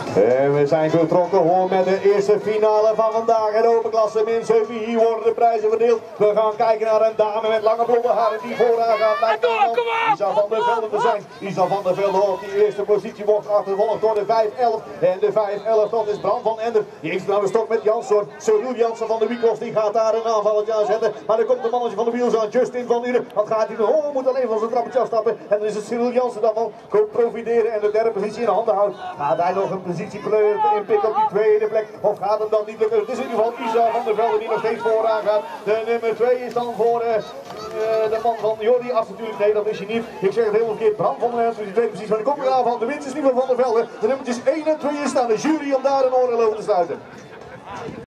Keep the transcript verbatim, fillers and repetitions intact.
En we zijn vertrokken hoor met de eerste finale van vandaag. Het open klasse min zeven. Hier worden de prijzen verdeeld. We gaan kijken naar een dame met lange blonde haren die vooraan gaat. Lijkt aan Isa van der Velde te zijn. Isa van der Velde op die eerste positie wordt achtervolgd door de vijf elf. En de vijf elf, dat is Bram van Ender. Die heeft nou een stok met Jansson. Cyril Jansen van de Wiekels, die gaat daar een aanvalletje aan zetten. Maar er komt een mannetje van de wiels aan, Justin van Uren. Wat gaat hij doen? Oh, moet alleen van zijn trappetje afstappen. En dan is het Cyril Jansen dan wel komt profiteren en de derde positie in de handen houdt. Gaat hij nog een positie inpikken op die tweede plek? Of gaat hem dan niet lukken? Het is in ieder geval Isa van der Velde die nog steeds vooraan gaat. De nummer twee is dan voor uh, uh, de man van Jordi As natuurlijk. Nee, dat is hij niet. Ik zeg het helemaal verkeerd. Bram van der Velde, die weet precies van de kop eraan van. De winst is niet meer van der Velde. De nummertjes één en twee is staan de jury om daar een oorlog over te sluiten.